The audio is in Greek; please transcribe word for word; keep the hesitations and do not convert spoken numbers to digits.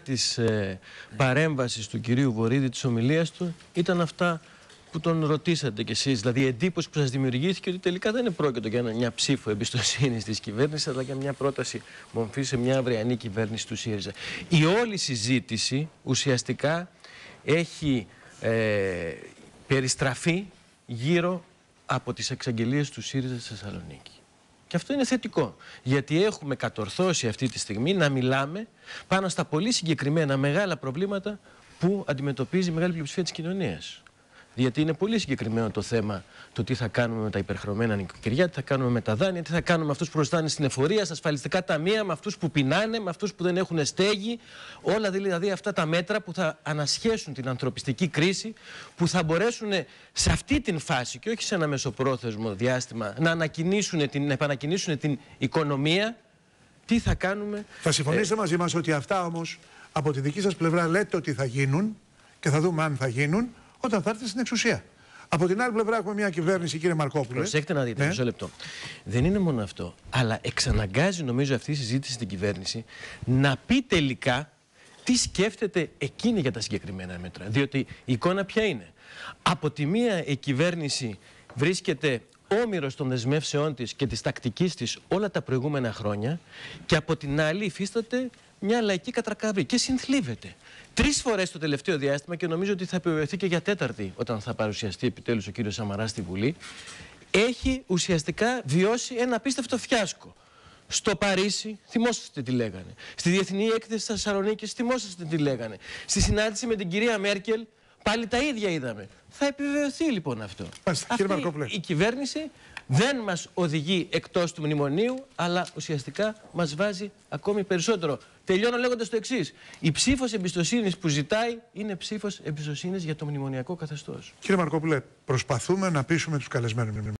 της ε, παρέμβασης του κυρίου Βορίδη, της ομιλίας του, ήταν αυτά που τον ρωτήσατε κι εσείς. Δηλαδή η εντύπωση που σας δημιουργήθηκε ότι τελικά δεν είναι πρόκειτο για μια ψήφο εμπιστοσύνης της κυβέρνησης, αλλά για μια πρόταση μορφή σε μια αυριανή κυβέρνηση του ΣΥΡΙΖΑ. Η όλη συζήτηση ουσιαστικά έχει ε, περιστραφεί γύρω από τις εξαγγελίες του ΣΥΡΙΖΑ στη Θεσσαλονίκη. Και αυτό είναι θετικό, γιατί έχουμε κατορθώσει αυτή τη στιγμή να μιλάμε πάνω στα πολύ συγκεκριμένα μεγάλα προβλήματα που αντιμετωπίζει η μεγάλη πλειοψηφία της κοινωνίας. Γιατί είναι πολύ συγκεκριμένο το θέμα το τι θα κάνουμε με τα υπερχρεωμένα νοικοκυριά, τι θα κάνουμε με τα δάνεια, τι θα κάνουμε με αυτούς που προστάνε στην εφορία, στα ασφαλιστικά ταμεία, με αυτούς που πεινάνε, με αυτούς που δεν έχουν στέγη. Όλα δηλαδή αυτά τα μέτρα που θα ανασχέσουν την ανθρωπιστική κρίση, που θα μπορέσουν σε αυτή την φάση και όχι σε ένα μεσοπρόθεσμο διάστημα να, ανακοινήσουν την, να επανακινήσουν την οικονομία. Τι θα κάνουμε. Θα συμφωνήσετε ε... μαζί μας ότι αυτά όμως από τη δική σας πλευρά λέτε ότι θα γίνουν και θα δούμε αν θα γίνουν όταν θα έρθει στην εξουσία. Από την άλλη πλευρά έχουμε μια κυβέρνηση, κύριε Μαρκόπουλε. Προσέξτε να δείτε, ναι. μισό λεπτό. Δεν είναι μόνο αυτό, αλλά εξαναγκάζει νομίζω αυτή η συζήτηση στην κυβέρνηση να πει τελικά τι σκέφτεται εκείνη για τα συγκεκριμένα μέτρα. Διότι η εικόνα ποια είναι. Από τη μία η κυβέρνηση βρίσκεται όμηρος των δεσμεύσεών της και της τακτικής της όλα τα προηγούμενα χρόνια και από την άλλη υφίσταται μια λαϊκή κατρακαύλη και συνθλίβεται. Τρεις φορές το τελευταίο διάστημα, και νομίζω ότι θα επιβεβαιωθεί και για τέταρτη όταν θα παρουσιαστεί επιτέλους ο κύριος Σαμαράς στη Βουλή, έχει ουσιαστικά βιώσει ένα απίστευτο φιάσκο. Στο Παρίσι, θυμόσαστε τι λέγανε. Στη Διεθνή Έκθεση της Θεσσαλονίκης, θυμόσαστε τι λέγανε. Στη συνάντηση με την κυρία Μέρκελ, πάλι τα ίδια είδαμε. Θα επιβεβαιωθεί λοιπόν αυτό. Άστε, Αυτή η κυβέρνηση δεν μας οδηγεί εκτός του μνημονίου, αλλά ουσιαστικά μας βάζει ακόμη περισσότερο. Τελειώνω λέγοντας το εξής. Η ψήφος εμπιστοσύνης που ζητάει είναι ψήφος εμπιστοσύνης για το μνημονιακό καθεστώς. Κύριε Μαρκόπουλε, προσπαθούμε να πείσουμε τους καλεσμένους.